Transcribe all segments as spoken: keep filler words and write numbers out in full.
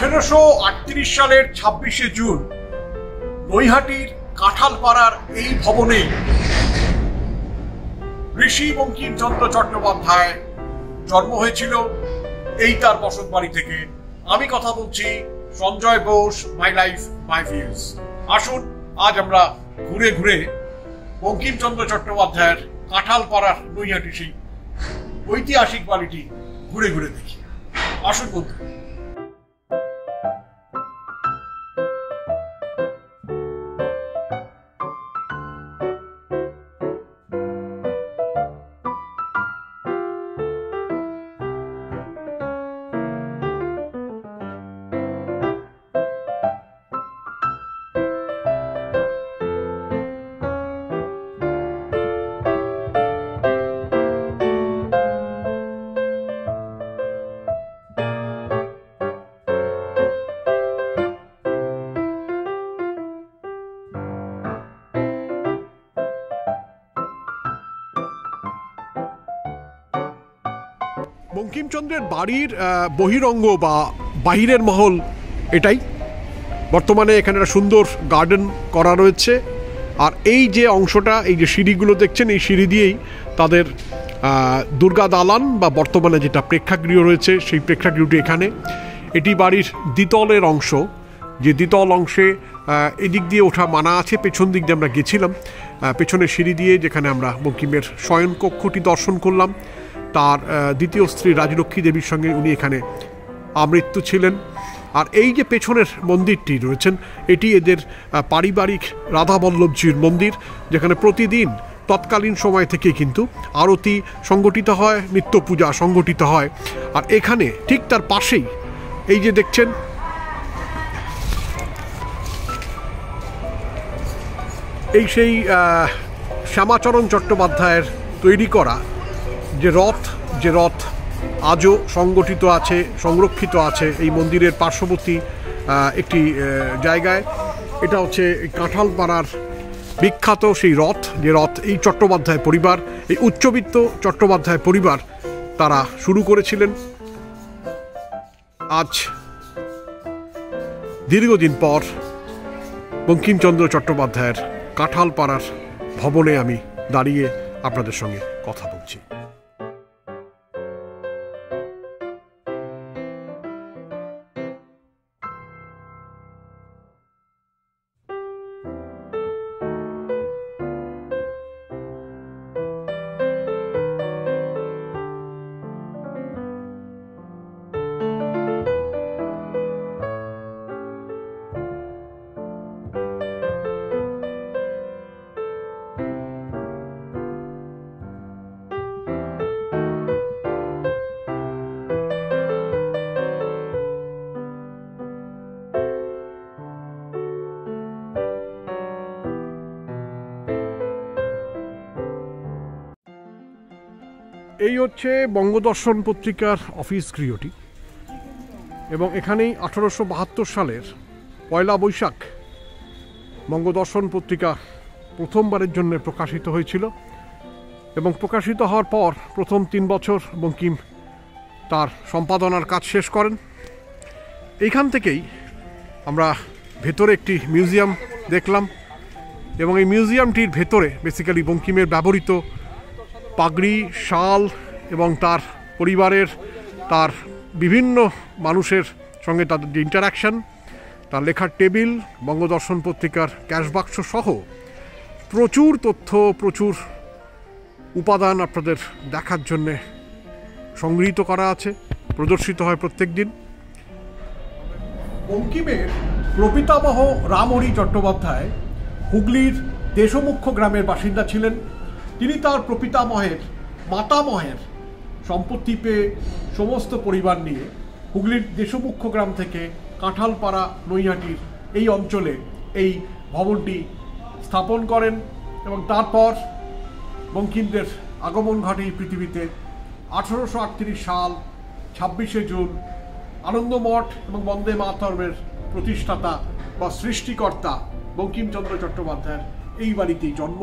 আঠারোশো আটত্রিশ সালের ছাব্বিশে জুন নৈহাটির কাঁঠালপাড়ার এই ভবনে ঋষি বঙ্কিমচন্দ্র চট্টোপাধ্যায় জন্ম হয়েছিল। এই তার বসত বাড়ি থেকে। আমি কথা বলছি Sanjay Bose, my life my views. আসুন আজ আমরা ঘুরে ঘুরে বঙ্কিমচন্দ্র চট্টোপাধ্যায়ের কাঁঠালপাড়ার নৈহাটি সেই ঐতিহাসিক বাড়িটি ঘুরে ঘুরে দেখি। আসুন বন্ধু। বঙ্কিমচন্দ্রের বাড়ির বহিরঙ্গ বা বাহিরের মহল এটাই। বর্তমানে এখানে একটা সুন্দর গার্ডেন করা রয়েছে। আর এই যে অংশটা, এই যে সিঁড়িগুলো দেখছেন, এই সিঁড়ি দিয়েই তাদের দুর্গা দালান বা বর্তমানে যেটা প্রেক্ষাগৃহ রয়েছে সেই প্রেক্ষাগৃহটি এখানে। এটি বাড়ির দ্বিতলের অংশ। যে দ্বিতল অংশে এদিক দিয়ে ওঠা মানা আছে, পেছন দিক দিয়ে আমরা গেছিলাম। পেছনের সিঁড়ি দিয়ে যেখানে আমরা বঙ্কিমের শয়নকক্ষটি দর্শন করলাম। তার দ্বিতীয় স্ত্রী রাজলক্ষ্মী দেবীর সঙ্গে উনি এখানে আমৃত্যু ছিলেন। আর এই যে পেছনের মন্দিরটি রয়েছেন, এটি এদের পারিবারিক রাধাবল্লভজির মন্দির, যেখানে প্রতিদিন তৎকালীন সময় থেকে কিন্তু আরতি সংগঠিত হয়, নিত্য পূজা সংগঠিত হয়। আর এখানে ঠিক তার পাশেই এই যে দেখছেন, এই সেই শ্যামাচরণ চট্টোপাধ্যায়ের তৈরি করা যে রথ, যে রথ আজও সংগঠিত আছে, সংরক্ষিত আছে এই মন্দিরের পার্শ্ববর্তী একটি জায়গায়। এটা হচ্ছে কাঁঠালপাড়ার বিখ্যাত সেই রথ, যে রথ এই চট্টোপাধ্যায় পরিবার, এই উচ্চবিত্ত চট্টোপাধ্যায় পরিবার তারা শুরু করেছিলেন। আজ দীর্ঘদিন পর বঙ্কিমচন্দ্র চট্টোপাধ্যায়ের কাঁঠালপাড়ার ভবনে আমি দাঁড়িয়ে আপনাদের সঙ্গে কথা বলছি। এই হচ্ছে বঙ্গদর্শন পত্রিকার অফিস গৃহটি, এবং এখানেই আঠারোশো বাহাত্তর সালের পয়লা বৈশাখ বঙ্গদর্শন পত্রিকা প্রথমবারের জন্য প্রকাশিত হয়েছিল। এবং প্রকাশিত হওয়ার পর প্রথম তিন বছর বঙ্কিম তার সম্পাদনার কাজ শেষ করেন। এইখান থেকেই আমরা ভেতরে একটি মিউজিয়াম দেখলাম, এবং এই মিউজিয়ামটির ভেতরে বেসিক্যালি বঙ্কিমের ব্যবহৃত পাগড়ি, শাল এবং তার পরিবারের, তার বিভিন্ন মানুষের সঙ্গে তাদের যে ইন্টারাকশান, তার লেখার টেবিল, বঙ্গদর্শন পত্রিকার ক্যাশবাক্স সহ প্রচুর তথ্য, প্রচুর উপাদান আপনাদের দেখার জন্যে সংগৃহীত করা আছে, প্রদর্শিত হয় প্রত্যেক দিন। বঙ্কিমের প্রপিতামহ রামহরি চট্টোপাধ্যায় হুগলির দেশমুখ্য গ্রামের বাসিন্দা ছিলেন। তিনি তার প্রপিতামহের মাতামহের সম্পত্তি পেয়ে সমস্ত পরিবার নিয়ে হুগলির দেশমুখ্য গ্রাম থেকে কাঁঠালপাড়া নৈহাটির এই অঞ্চলে এই ভবনটি স্থাপন করেন। এবং তারপর বঙ্কিমদের আগমন ঘটে এই পৃথিবীতে আঠারোশো আটত্রিশ সাল ছাব্বিশে জুন। আনন্দমঠ এবং বন্দে মাতরমের প্রতিষ্ঠাতা বা সৃষ্টিকর্তা বঙ্কিমচন্দ্র চট্টোপাধ্যায়ের এই বাড়িতেই জন্ম।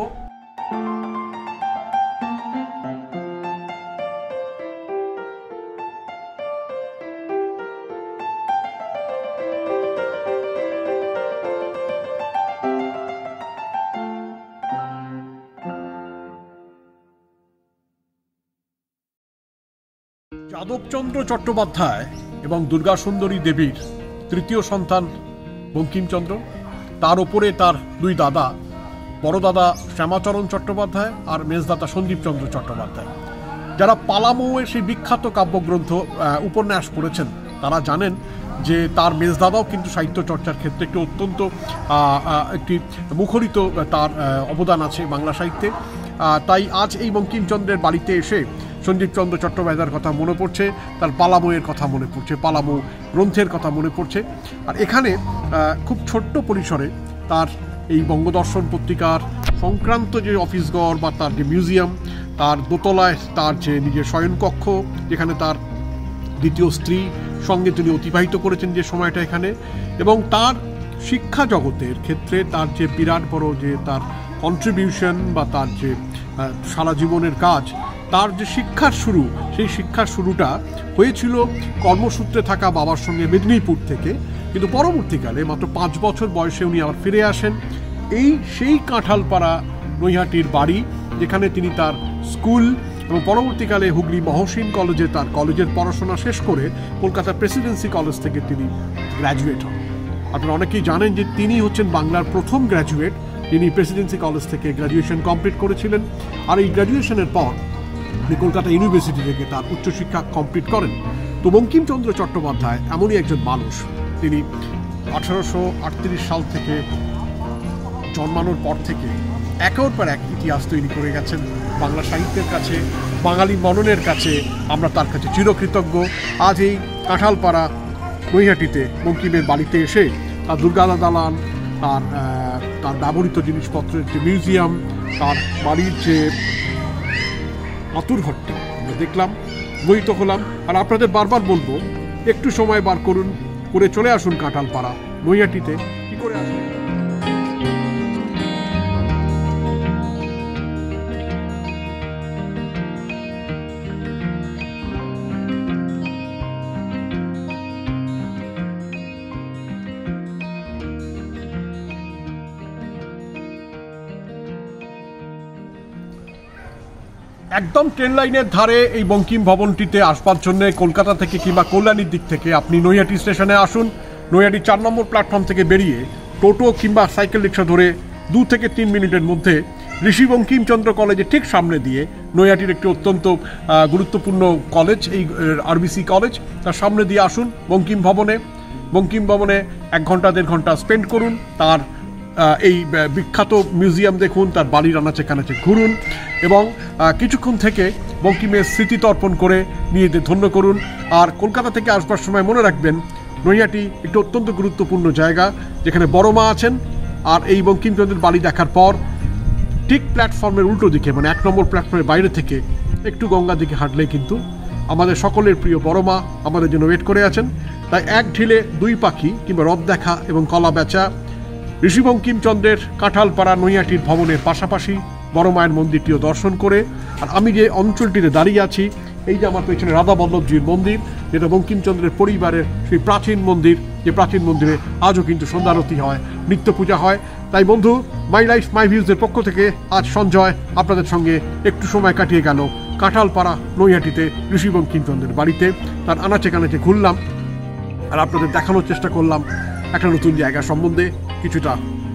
যাদবচন্দ্র চট্টোপাধ্যায় এবং দুর্গা সুন্দরী দেবীর তৃতীয় সন্তান বঙ্কিমচন্দ্র, তার ওপরে তার দুই দাদা, বড় দাদা শ্যামাচরণ চট্টোপাধ্যায় আর মেজদাদা সন্দীপচন্দ্র চট্টোপাধ্যায়। যারা পালামৌয়ের সেই বিখ্যাত কাব্যগ্রন্থ উপন্যাস পড়েছেন তারা জানেন যে তার মেজদাদাও কিন্তু সাহিত্য চর্চার ক্ষেত্রে একটি অত্যন্ত একটি মুখরিত তার অবদান আছে বাংলা সাহিত্যে। তাই আজ এই বঙ্কিমচন্দ্রের বাড়িতে এসে সন্দীপচন্দ্র চট্টোপাধ্যায়ের কথা মনে পড়ছে, তার পালামৌয়ের কথা মনে পড়ছে, পালামৌ গ্রন্থের কথা মনে পড়ছে। আর এখানে খুব ছোট্ট পরিসরে তার এই বঙ্গদর্শন পত্রিকার সংক্রান্ত যে অফিসঘর বা তার যে মিউজিয়াম, তার দোতলায় তার যে নিজের শয়নকক্ষ, যেখানে তার দ্বিতীয় স্ত্রী সঙ্গে তিনি অতিবাহিত করেছেন যে সময়টা এখানে, এবং তার শিক্ষা জগতের ক্ষেত্রে তার যে বিরাট বড় যে তার কন্ট্রিবিউশন বা তার যে সারা জীবনের কাজ, তার যে শিক্ষার শুরু, সেই শিক্ষার শুরুটা হয়েছিল কর্মসূত্রে থাকা বাবার সঙ্গে মেদিনীপুর থেকে। কিন্তু পরবর্তীকালে মাত্র পাঁচ বছর বয়সে উনি আবার ফিরে আসেন এই সেই কাঁঠালপাড়া নৈহাটির বাড়ি, যেখানে তিনি তার স্কুল এবং পরবর্তীকালে হুগলি মহসিন কলেজে তার কলেজের পড়াশোনা শেষ করে কলকাতা প্রেসিডেন্সি কলেজ থেকে তিনি গ্র্যাজুয়েট হন। আপনারা অনেকেই জানেন যে তিনি হচ্ছেন বাংলার প্রথম গ্র্যাজুয়েট, তিনি প্রেসিডেন্সি কলেজ থেকে গ্র্যাজুয়েশন কমপ্লিট করেছিলেন। আর এই গ্র্যাজুয়েশনের পর তিনি কলকাতা ইউনিভার্সিটি থেকে তার উচ্চশিক্ষা কমপ্লিট করেন। তো বঙ্কিমচন্দ্র চট্টোপাধ্যায় এমনই একজন মানুষ, তিনি আঠারোশো আটত্রিশ সাল থেকে জন্মানোর পর থেকে একের পর এক ইতিহাস তৈরি করে গেছেন বাংলা সাহিত্যের কাছে, বাঙালি মননের কাছে। আমরা তার কাছে চিরকৃতজ্ঞ। আজ এই কাঁঠালপাড়া নৈহাটিতে বঙ্কিমের বাড়িতে এসে তার দুর্গাদা দালান, তার তার ব্যবহৃত জিনিসপত্রের যে মিউজিয়াম, তার বাড়ির যে আতুরঘরটি আমরা দেখলাম, মোহিত হলাম। আর আপনাদের বারবার বলবো, একটু সময় বার করুন, করে চলে আসুন কাঁঠালপাড়া নৈহাটিতে। কি করে আসুন? একদম ট্রেন লাইনের ধারে এই বঙ্কিম ভবনটিতে আসবার জন্য কলকাতা থেকে কিংবা কল্যাণীর দিক থেকে আপনি নৈহাটি স্টেশনে আসুন। নৈহাটি চার নম্বর প্ল্যাটফর্ম থেকে বেরিয়ে টোটো কিংবা সাইকেল রিক্সা ধরে দু থেকে তিন মিনিটের মধ্যে ঋষি বঙ্কিমচন্দ্র কলেজের ঠিক সামনে দিয়ে, নৈহাটির একটি অত্যন্ত গুরুত্বপূর্ণ কলেজ এই আরবিসি কলেজ, তার সামনে দিয়ে আসুন বঙ্কিম ভবনে। বঙ্কিম ভবনে এক ঘন্টা দেড় ঘন্টা স্পেন্ড করুন, তার এই বিখ্যাত মিউজিয়াম দেখুন, তার বাড়ির আনাচে কানাচে ঘুরুন এবং কিছুক্ষণ থেকে বঙ্কিমের স্মৃতি তর্পণ করে নিজেদের ধন্য করুন। আর কলকাতা থেকে আসবার সময় মনে রাখবেন, নৈহাটি একটি অত্যন্ত গুরুত্বপূর্ণ জায়গা, যেখানে বড় মা আছেন। আর এই বঙ্কিমচন্দ্রের বাড়ি দেখার পর ঠিক প্ল্যাটফর্মের উল্টো দিকে, মানে এক নম্বর প্ল্যাটফর্মের বাইরে থেকে একটু গঙ্গা দিকে হাঁটলেই কিন্তু আমাদের সকলের প্রিয় বড় মা আমাদের জন্য ওয়েট করে আছেন। তাই এক ঢিলে দুই পাখি কিংবা রথ দেখা এবং কলা বেচা ঋষি বঙ্কিমচন্দ্রের কাঁঠালপাড়া নৈহাটির ভবনের পাশাপাশি বড় মায়ের মন্দিরটিও দর্শন করে, আর আমি যে অঞ্চলটিতে দাঁড়িয়ে আছি, এই যে আমার পেছনে রাধা বল্লভজির মন্দির, যেটা বঙ্কিমচন্দ্রের পরিবারের সেই প্রাচীন মন্দির, যে প্রাচীন মন্দিরে আজও কিন্তু সন্ধ্যারতি হয়, নিত্য পূজা হয়। তাই বন্ধু, মাই লাইফ মাই ভিউজের পক্ষ থেকে আজ সঞ্জয় আপনাদের সঙ্গে একটু সময় কাটিয়ে গেল কাঁঠালপাড়া নৈহাটিতে ঋষি বঙ্কিমচন্দ্রের বাড়িতে। তার আনাচে কানাচে ঘুরলাম আর আপনাদের দেখানোর চেষ্টা করলাম একটা নতুন জায়গা সম্বন্ধে, কিছুটা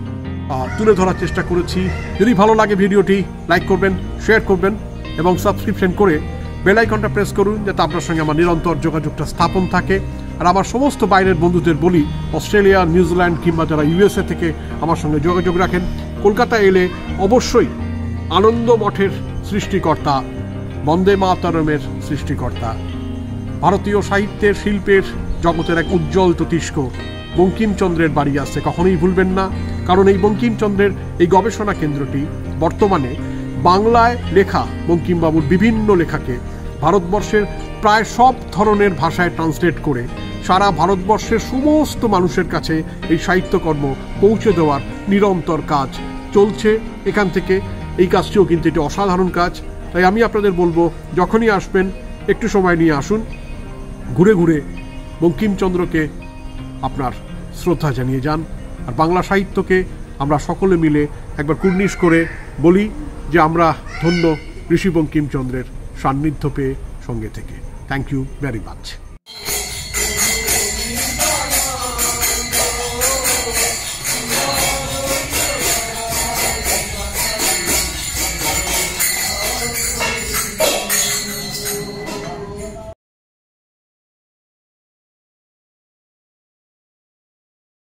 তুলে ধরার চেষ্টা করেছি। যদি ভালো লাগে ভিডিওটি লাইক করবেন, শেয়ার করবেন এবং সাবস্ক্রিপশন করে বেল আইকনটা প্রেস করুন, যাতে আপনার সঙ্গে আমার নিরন্তর যোগাযোগটা স্থাপন থাকে। আর আমার সমস্ত বাইরের বন্ধুদের বলি, অস্ট্রেলিয়া, নিউজিল্যান্ড কিংবা যারা ইউএসএ থেকে আমার সঙ্গে যোগাযোগ রাখেন, কলকাতা এলে অবশ্যই আনন্দ মঠের সৃষ্টিকর্তা, বন্দে মাতরমের সৃষ্টিকর্তা, ভারতীয় সাহিত্যের শিল্পের জগতের এক উজ্জ্বল ততিষ্ক বঙ্কিমচন্দ্রের বাড়ি আসছে কখনোই ভুলবেন না। কারণ এই বঙ্কিমচন্দ্রের এই গবেষণা কেন্দ্রটি বর্তমানে বাংলায় লেখা বঙ্কিমবাবুর বিভিন্ন লেখাকে ভারতবর্ষের প্রায় সব ধরনের ভাষায় ট্রান্সলেট করে সারা ভারতবর্ষের সমস্ত মানুষের কাছে এই সাহিত্যকর্ম পৌঁছে দেওয়ার নিরন্তর কাজ চলছে এখান থেকে। এই কাজটিও কিন্তু এটি অসাধারণ কাজ। তাই আমি আপনাদের বলবো, যখনই আসবেন একটু সময় নিয়ে আসুন, ঘুরে ঘুরে বঙ্কিমচন্দ্রকে আপনার শ্রদ্ধা জানিয়ে যান। আর বাংলা সাহিত্যকে আমরা সকলে মিলে একবার কুর্নিশ করে বলি যে আমরা ধন্য ঋষি বঙ্কিমচন্দ্রের সান্নিধ্য পেয়ে সঙ্গে থেকে। Thank you very much.